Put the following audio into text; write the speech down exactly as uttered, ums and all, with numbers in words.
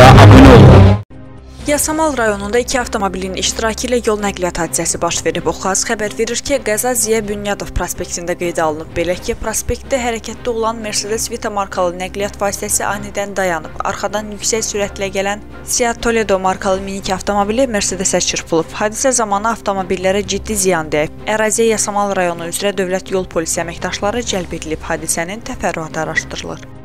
abone olun. Yasamal rayonunda iki avtomobilin iştirakı ilə yol nəqliyyat hadisəsi baş verib. Oxaz xəbər verir ki, qəza Ziya Bünyadov prospektində qeydə alınıb. Belə ki, prospektdə hərəkətdə olan Mercedes Vito markalı nəqliyyat vasitəsi anidən dayanıb. Arxadan yüksək sürətlə gələn Seat Toledo markalı minik avtomobili Mercedesə çırpılıb. Hadisə zamanı avtomobillərə ciddi ziyan dəyib. Əraziyə Yasamal rayonu üzrə Dövlət Yol Polisi əməkdaşları cəlb edilib. Hadisənin təfərrüatı araşdırılır.